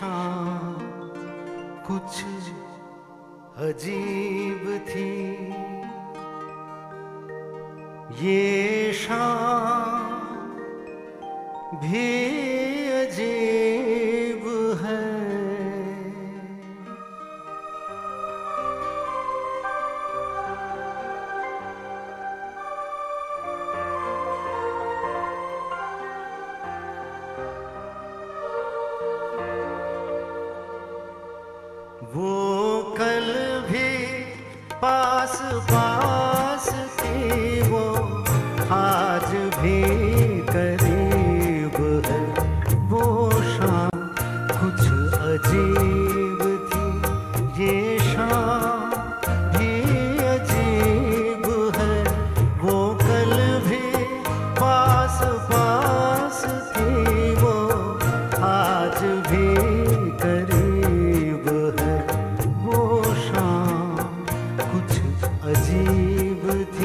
शाम कुछ अजीब थी, ये शाम भी अजीब है। वो कल भी पास पास थी, वो आज भी करीब है। वो शाम कुछ अजीब थी, ये शाम भी अजीब है। वो कल भी पास पास थी, वो आज भी करीब है। वो शाम कुछ अजीब थी।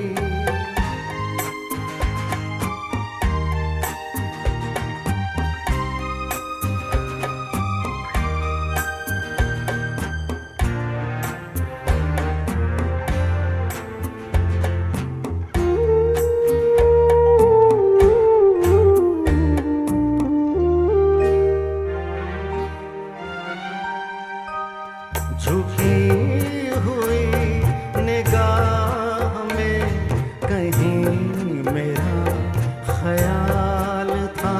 झुकी हुई निगाह में कहीं मेरा ख्याल था।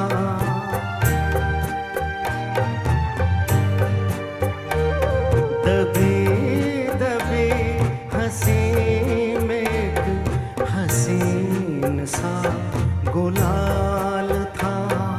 दबी दबी हंसी में एक हसीन सा गुलाल था।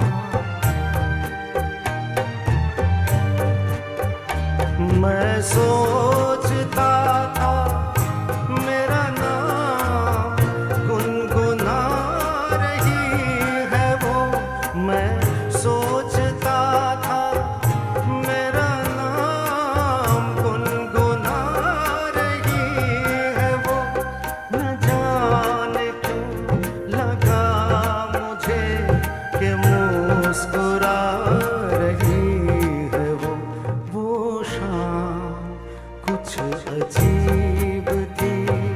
मैं सोचता था मेरा नाम गुनगुना रही है वो। मैं सोचता था मेरा नाम गुनगुना रही है वो। न जाने क्यों लगा मुझे कि मुस्कुरा रही है वो। वो शाम कुछ अजीब थी।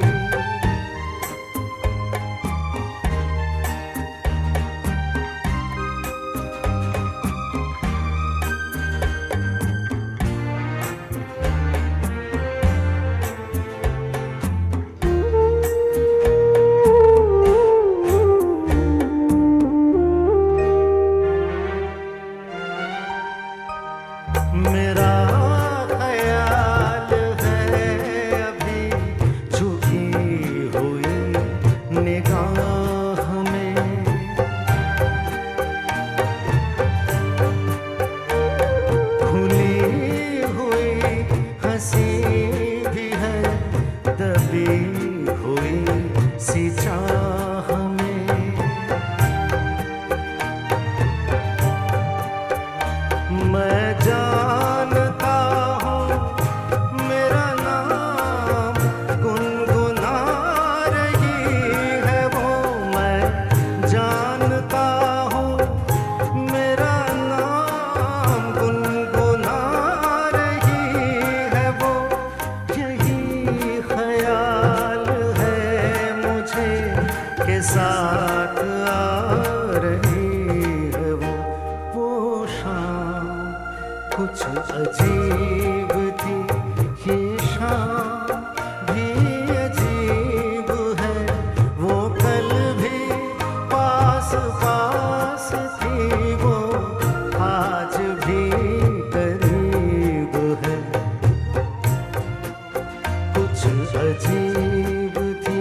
मेरा ख्याल है अभी झुकी हुई निगाह में। खुली हुई हंसी भी है, दबी हुई सी चाह में। मैं जानता हूँ मेरा नाम गुनगुना रही है वो। मैं जानता हूँ मेरा नाम गुनगुना रही है वो। यही ख्याल है मुझे के साथ आ रही है वो। वो शाम कुछ अजीब थी, ये शाम भी अजीब है। वो कल भी पास पास थी, वो आज भी करीब है। कुछ अजीब थी।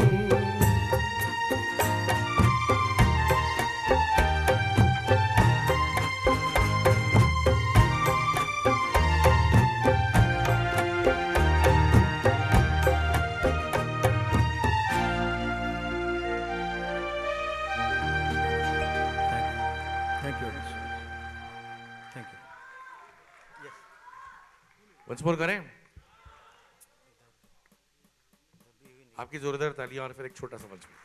Thank you. Thank you. Yes. Once more करें आपकी जोरदार तालियां और फिर एक छोटा सा मंच।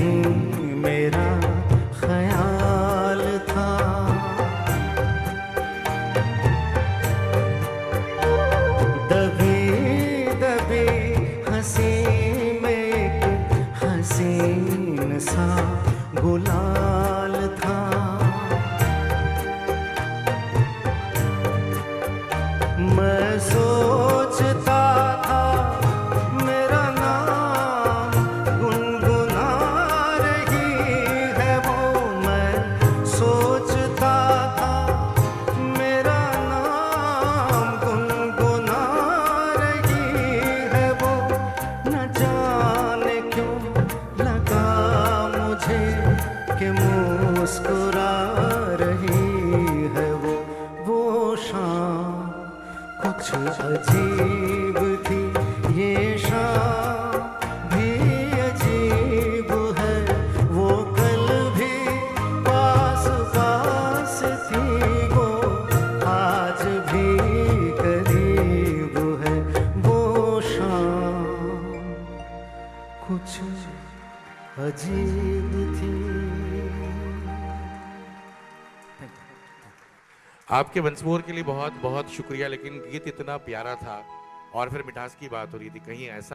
कहीं मेरा ख्याल था। दबी दबी हंसी में एक हसीन सा गुलाल था। मैं सोचता था मेरा नाम गुनगुना रही है वो। मैं सोचता था मेरा नाम गुनगुना रही है वो। न जाने क्यों लगा मुझे कि मुस्कुरा रही है वो। वो शाम कुछ अजीब थी, ये शाम भी अजीब है। वो कल भी पास पास थी, वो आज भी करीब है। वो शाम कुछ अजीब थी। आपके वंस मोर के लिए बहुत बहुत शुक्रिया, लेकिन गीत इतना प्यारा था और फिर मिठास की बात हो रही थी, कहीं ऐसा